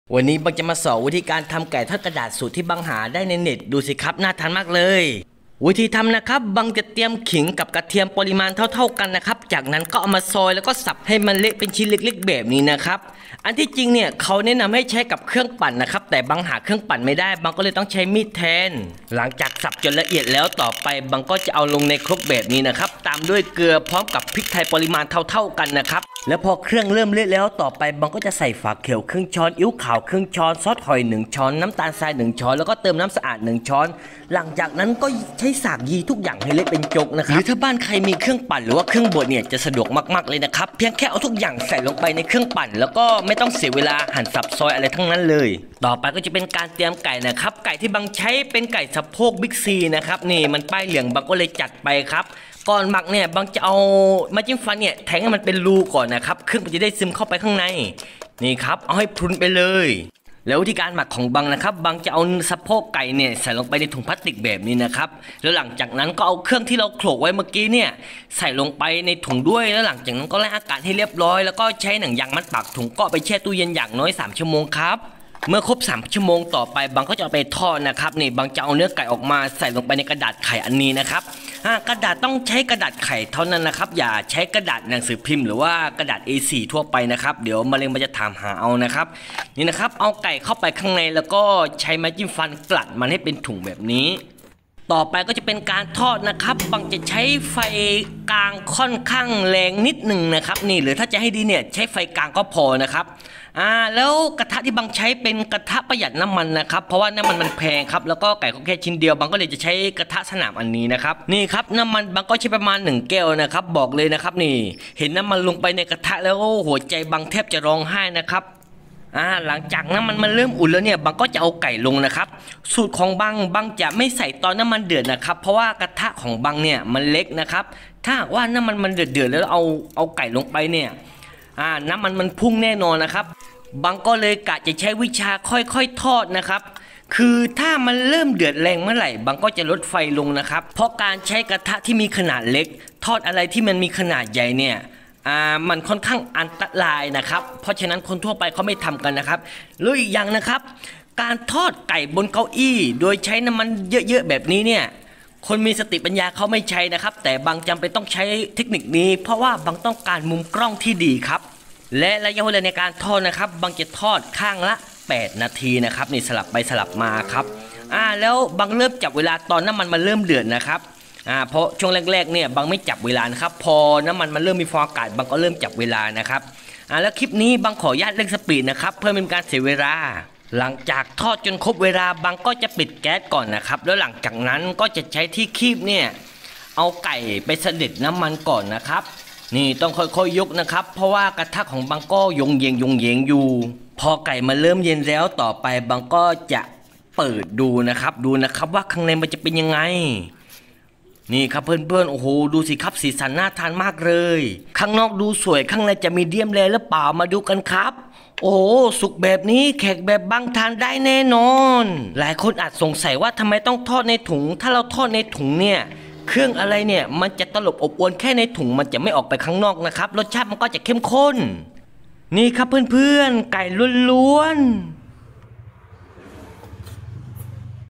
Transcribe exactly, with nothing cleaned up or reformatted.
วันนี้บังจะมาสอนวิธีการทำไก่ทอดกระดาษสูตรที่บังหาได้ในเน็ตดูสิครับน่าทานมากเลยวิธีทำนะครับบังจะเตรียมขิงกับกระเทียมปริมาณเท่าๆกันนะครับจากนั้นก็เอามาซอยแล้วก็สับให้มันเละเป็นชิ้นเล็กๆแบบนี้นะครับอันที่จริงเนี่ยเขาแนะนำให้ใช้กับเครื่องปั่นนะครับแต่บังหาเครื่องปั่นไม่ได้บังก็เลยต้องใช้มีดแทนหลังจากสับจนละเอียดแล้วต่อไปบังก็จะเอาลงในครกแบบนี้นะครับตามด้วยเกลือพร้อมกับพริกไทยปริมาณเท่าๆกันนะครับแล้วพอเครื่องเริ่มเละแล้วต่อไปบังก็จะใส่ฝาเขียวครึ่งช้อนอิ๊วขาวครึ่งช้อนซอสหอยหนึ่งช้อนน้ำตาลทรายหนึ่งช้อนแล้วก็เติมน้ำสะอาดหนึ่งช้อนหลังจากนั้นก็ใช้สากยีทุกอย่างให้เละเป็นโจ๊กนะครับหรือถ้าบ้านใครมีเครื่องปั่นหรือว่าเครื่องบดเนี่ยจะสะดวกมากๆเลยนะครับเพียงแค่เอาทุกอย่างใส่ลงไปในเครื่องปั่นแล้วก็ไม่ต้องเสียเวลาหั่นสับซอยอะไรทั้งนั้นเลยต่อไปก็จะเป็นการเตรียมไก่นะครับไก่ที่บังใช้เป็นไก่สะโพกบิ๊กซีนะครับนี่มันป้ายเหลืองบังก็เลยจัดไปครับก่อนหมักเนี่ยบังจะเอาไม้จิ้มฟันเนี่ยแทงให้มันเป็นรูก่อนนะครับเครื่องมันจะได้ซึมเข้าไปข้างในนี่ครับเอาให้พรุนไปเลยแล้ววิธีการหมักของบังนะครับบังจะเอาสะโพกไก่เนี่ยใส่ลงไปในถุงพลาสติกแบบนี้นะครับแล้วหลังจากนั้นก็เอาเครื่องที่เราโขลกไว้เมื่อกี้เนี่ยใส่ลงไปในถุงด้วยแล้วหลังจากนั้นก็ไล่อากาศให้เรียบร้อยแล้วก็ใช้หนังยางมัดปากถุงก็ไปแช่ตู้เย็นอย่างน้อยสามชั่วโมงครับเมื่อครบสามชั่วโมงต่อไปบังก็จะเอาไปทอดนะครับนี่บังจะเอาเนื้อไก่ออกมาใส่ลงไปในกระดาษไข่อันนี้นะครับกระดาษต้องใช้กระดาษไข่เท่านั้นนะครับอย่าใช้กระดาษหนังสือพิมพ์หรือว่ากระดาษ เอ โฟร์ ทั่วไปนะครับเดี๋ยวมะเร็งมันจะถามหาเอานะครับนี่นะครับเอาไก่เข้าไปข้างในแล้วก็ใช้ไม้จิ้มฟันกลั่นมันให้เป็นถุงแบบนี้ต่อไปก็จะเป็นการทอดนะครับบังจะใช้ไฟกลางค่อนข้างแรงนิดหนึ่งนะครับนี่หรือถ้าจะให้ดีเนี่ยใช้ไฟกลางก็พอนะครับอ่าแล้วกระทะที่บังใช้เป็นกระทะประหยัดน้ำมันนะครับเพราะว่าน้ำมันมันแพงครับแล้วก็ไก่ก็แค่ชิ้นเดียวบังก็เลยจะใช้กระทะสนามอันนี้นะครับนี่ครับน้ำมันบังก็ใช้ประมาณหนึ่งแก้วนะครับบอกเลยนะครับนี่เห็นน้ำมันลงไปในกระทะแล้วหัวใจบังแทบจะร้องไห้นะครับอ่าหลังจากน้ำมันมันเริ่มอุ่นแล้วเนี่ยบังก็จะเอาไก่ลงนะครับสูตรของบังบังจะไม่ใส่ตอนน้ำมันเดือดนะครับเพราะว่ากระทะของบังเนี่ยมันเล็กนะครับถ้าว่าน้ำมันมันเดือดเดือดแล้วเอาเอาไก่ลงไปเนี่ยอ่าน้ำมันมันพุ่งแน่นอนนะครับบังก็เลยกะจะใช้วิชาค่อยๆทอดนะครับคือถ้ามันเริ่มเดือดแรงเมื่อไหร่บังก็จะลดไฟลงนะครับเพราะการใช้กระทะที่มีขนาดเล็กทอดอะไรที่มันมีขนาดใหญ่เนี่ยอ่ามันค่อนข้างอันตรายนะครับเพราะฉะนั้นคนทั่วไปเขาไม่ทำกันนะครับหรืออีกอย่างนะครับการทอดไก่บนเก้าอี้โดยใช้น้ำมันเยอะๆแบบนี้เนี่ยคนมีสติปัญญาเขาไม่ใช้นะครับแต่บางจำเป็นต้องใช้เทคนิคนี้เพราะว่าบางต้องการมุมกล้องที่ดีครับและระยะเวลาในการทอดนะครับบางจะทอดข้างละแปดนาทีนะครับนี่สลับไปสลับมาครับอ่าแล้วบางเริ่มจับเวลาตอนน้ำมันมันเริ่มเดือดนะครับอ่าเพราะช่วงแรกๆเนี่ยบางไม่จับเวลานะครับพอน้ำมันมันเริ่มมีฟองอากาศบางก็เริ่มจับเวลานะครับอ่าแล้วคลิปนี้บางขออนุญาตเร่งสปีดนะครับเพื่อเป็นการเสียเวลาหลังจากทอดจนครบเวลาบางก็จะปิดแก๊สก่อนนะครับแล้วหลังจากนั้นก็จะใช้ที่คีบเนี่ยเอาไก่ไปเสด็จน้ำมันก่อนนะครับนี่ต้องค่อยๆ ย, ยกนะครับเพราะว่ากระทะของบางก็ยงเยงยงเยงอยู่พอไก่มาเริ่มเย็นแล้วต่อไปบางก็จะเปิดดูนะครับดูนะครับว่าข้างในมันจะเป็นยังไงนี่ครับเพื่อนๆโอ้โหดูสิครับสีสันน่าทานมากเลยข้างนอกดูสวยข้างในจะมีเดียมแรหรือเปล่ามาดูกันครับโอ้สุกแบบนี้แขกแบบบางทานได้แน่นอนหลายคนอาจสงสัยว่าทำไมต้องทอดในถุงถ้าเราทอดในถุงเนี่ยเครื่องอะไรเนี่ยมันจะตลบอบอวนแค่ในถุงมันจะไม่ออกไปข้างนอกนะครับรสชาติมันก็จะเข้มข้นนี่ครับเพื่อนๆไก่ล้วนๆ